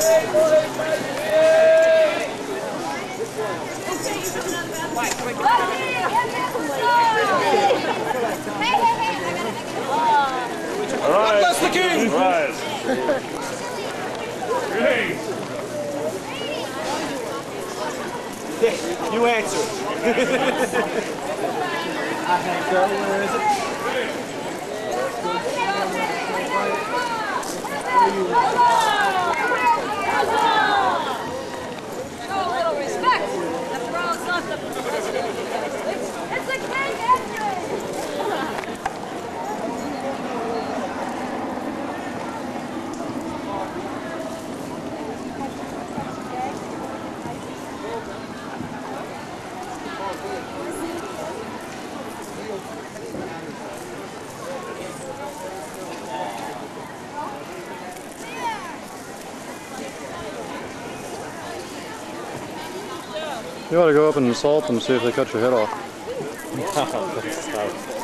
All right. Bless the king! All right. Great. You answer. I think so. Where is it? Show a little respect. After all, it's not the president. It's the king entrance. You ought to go up and assault them, see if they cut your head off. Stop.